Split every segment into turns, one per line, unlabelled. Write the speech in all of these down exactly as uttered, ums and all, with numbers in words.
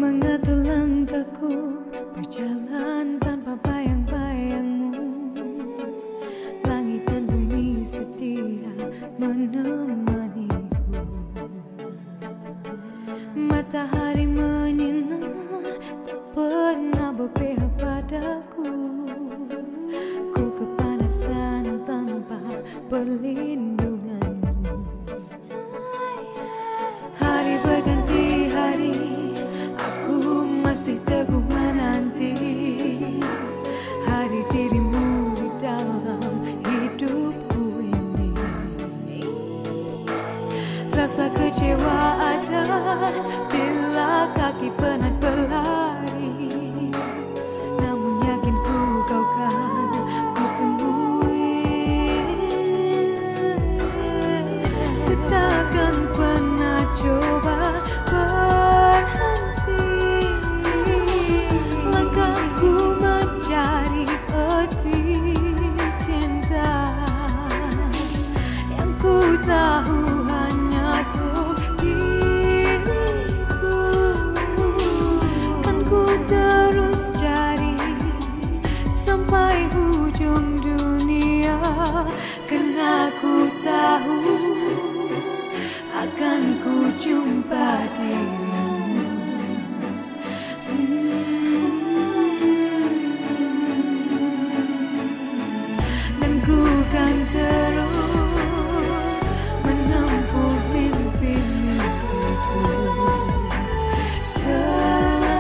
mengatur langkahku, berjalan tanpa bayang-bayangmu. Langit dan bumi setia menemaniku. Matahari menyinar, tak pernah berpihak padaku. Ku kepanasan tanpa perlindunganmu. Hari berganti hari, aku masih teguh menanti hari dirimu di dalam hidupku ini. Rasa kecewa ada bila kaki penat berlari, namun yakin ku kau kan ku temui. Ku takkan pernah coba berhenti langkahku mencari arti cinta yang ku tahu hanya untuk diriku. Kan ku terus cari sampai ujung dunia, karena ku tahu akan ku jumpa dirimu. Dan ku kan terus menempuh mimpi-mimpiku selalu.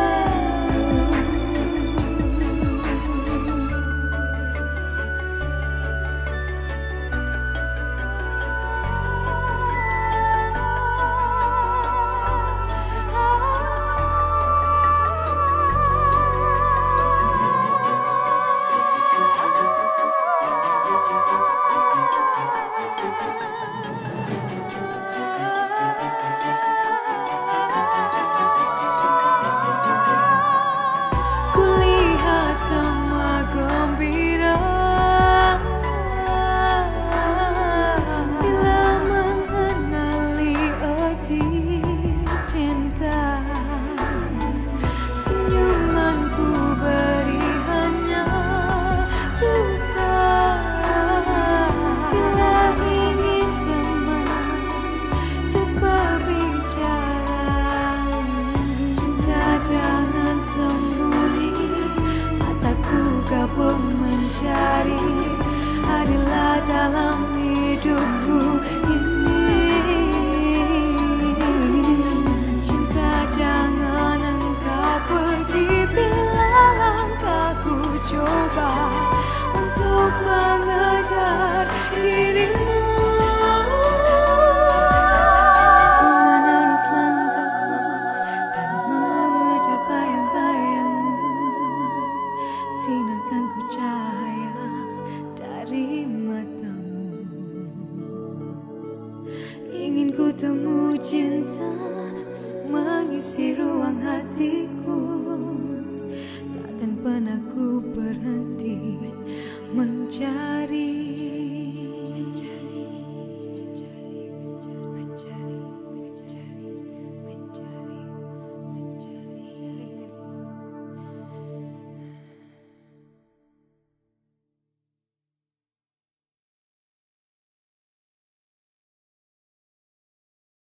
Kulihat semua gembira bila mengenali arti cinta. Senyumanku beri hanya duka bila ingin teman untuk berbicara. Cinta jangan sembunyi, mataku kabur mencari. Hadirlah dalam hidupku ini. Cinta jangan engkau pergi bila langkahku coba untuk mengejar dirimu. Ku menerus langkahku dan mengejar bayang-bayangmu. Sinarkan ku cahaya dari matamu. Ingin ku temu cinta mengisi ruang hatiku. Takkan pernah ku berhenti mencari.